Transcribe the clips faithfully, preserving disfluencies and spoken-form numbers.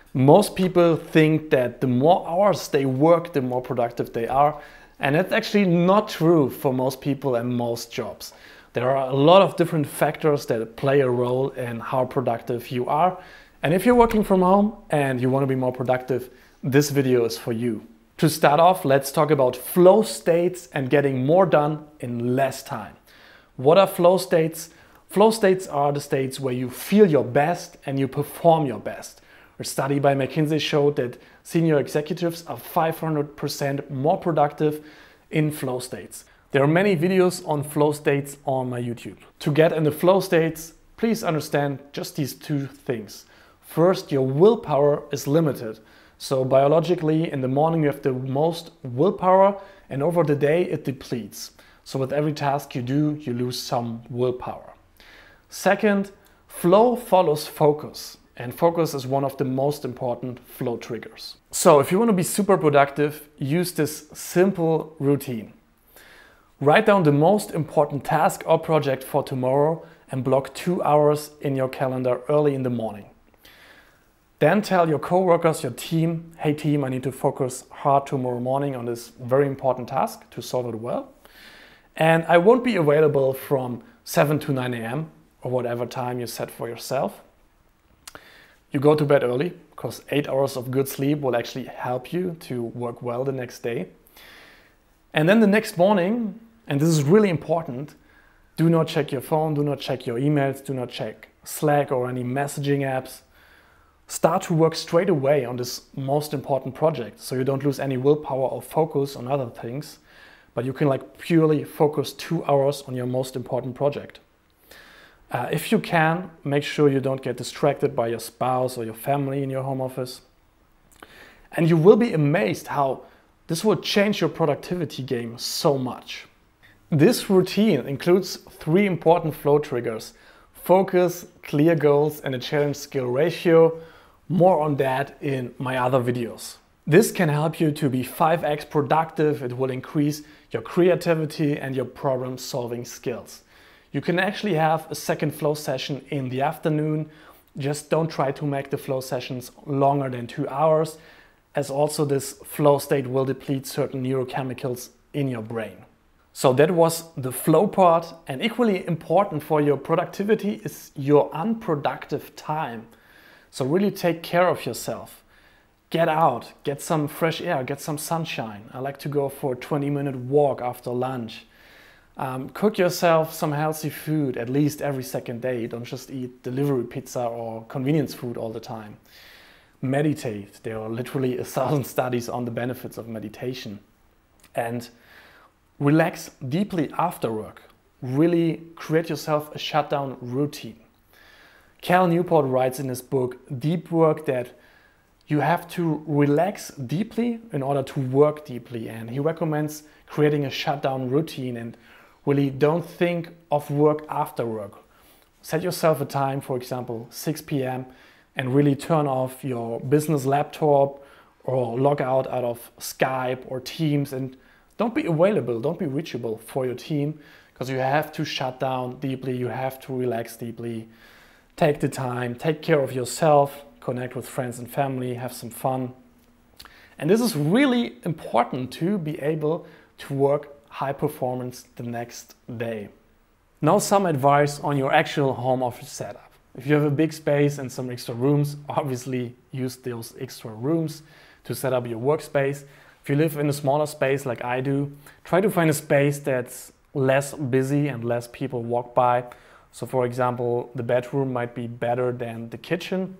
Most people think that the more hours they work, the more productive they are. And that's actually not true for most people and most jobs. There are a lot of different factors that play a role in how productive you are. And if you're working from home and you want to be more productive, this video is for you. To start off, let's talk about flow states and getting more done in less time. What are flow states? Flow states are the states where you feel your best and you perform your best. A study by McKinsey showed that senior executives are five hundred percent more productive in flow states. There are many videos on flow states on my YouTube. To get in the flow states, please understand just these two things. First, your willpower is limited. So biologically, in the morning you have the most willpower and over the day it depletes. So with every task you do, you lose some willpower. Second, flow follows focus. And focus is one of the most important flow triggers. So if you want to be super productive, use this simple routine. Write down the most important task or project for tomorrow and block two hours in your calendar early in the morning. Then tell your coworkers, your team, hey team, I need to focus hard tomorrow morning on this very important task to solve it well. And I won't be available from seven to nine A M or whatever time you set for yourself. You go to bed early because eight hours of good sleep will actually help you to work well the next day. And then the next morning, and this is really important, do not check your phone, do not check your emails, do not check Slack or any messaging apps. Start to work straight away on this most important project so you don't lose any willpower or focus on other things, but you can like purely focus two hours on your most important project. Uh, if you can, make sure you don't get distracted by your spouse or your family in your home office. And you will be amazed how this will change your productivity game so much. This routine includes three important flow triggers: focus, clear goals, and a challenge skill ratio. More on that in my other videos. This can help you to be five X productive. It will increase your creativity and your problem solving skills. You can actually have a second flow session in the afternoon. Just don't try to make the flow sessions longer than two hours, as also this flow state will deplete certain neurochemicals in your brain. So that was the flow part, and equally important for your productivity is your unproductive time. So really take care of yourself. Get out, get some fresh air, get some sunshine. I like to go for a twenty minute walk after lunch. Um, cook yourself some healthy food at least every second day. Don't just eat delivery pizza or convenience food all the time. Meditate. There are literally a thousand studies on the benefits of meditation. And relax deeply after work. Really create yourself a shutdown routine. Cal Newport writes in his book Deep Work that you have to relax deeply in order to work deeply. And he recommends creating a shutdown routine and really don't think of work after work. Set yourself a time, for example, six P M and really turn off your business laptop or log out out of Skype or Teams, and don't be available, don't be reachable for your team, because you have to shut down deeply, you have to relax deeply. Take the time, take care of yourself, connect with friends and family, have some fun. And this is really important to be able to work high performance the next day. Now some advice on your actual home office setup. If you have a big space and some extra rooms, obviously use those extra rooms to set up your workspace. If you live in a smaller space like I do, try to find a space that's less busy and less people walk by. So for example, the bedroom might be better than the kitchen.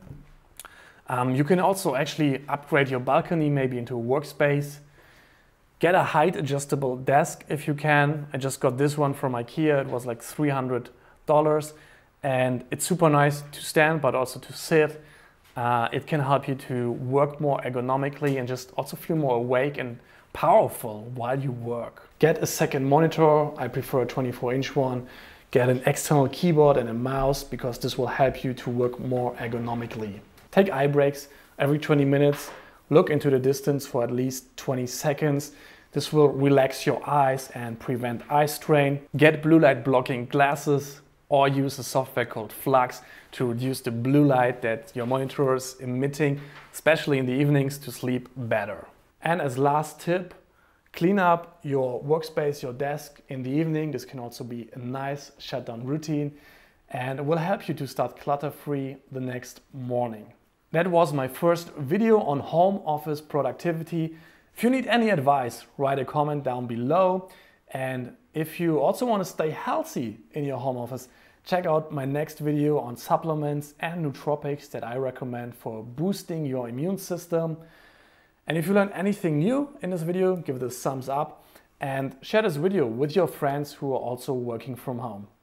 Um, you can also actually upgrade your balcony maybe into a workspace. Get a height adjustable desk if you can. I just got this one from IKEA. It was like three hundred dollars and it's super nice to stand but also to sit. Uh, it can help you to work more ergonomically and just also feel more awake and powerful while you work. Get a second monitor. I prefer a twenty-four inch one. Get an external keyboard and a mouse because this will help you to work more ergonomically. Take eye breaks every twenty minutes. Look into the distance for at least twenty seconds. This will relax your eyes and prevent eye strain. Get blue light blocking glasses. or use a software called Flux to reduce the blue light that your monitor is emitting, especially in the evenings, to sleep better. And as last tip, clean up your workspace, your desk in the evening. This can also be a nice shutdown routine and it will help you to start clutter-free the next morning. That was my first video on home office productivity. If you need any advice, write a comment down below. And if you also want to stay healthy in your home office, check out my next video on supplements and nootropics that I recommend for boosting your immune system. And if you learned anything new in this video, give it a thumbs up and share this video with your friends who are also working from home.